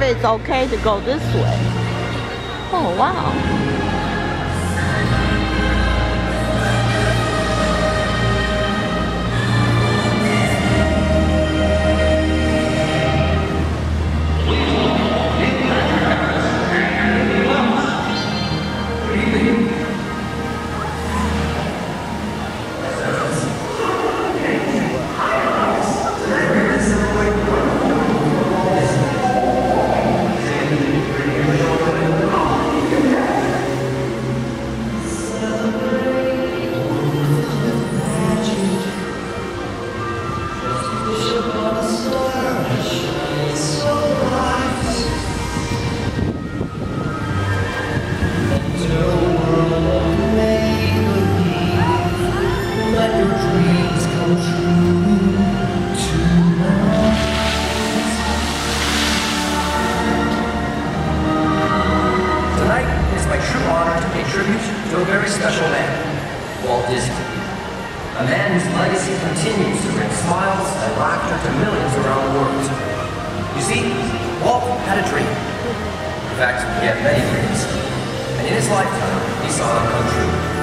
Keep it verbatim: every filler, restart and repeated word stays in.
it's okay to go this way. Oh, wow. To a very special man, Walt Disney. A man whose legacy continues to bring smiles and laughter to millions around the world. You see, Walt had a dream. In fact, he had many dreams. And in his lifetime, he saw them come true.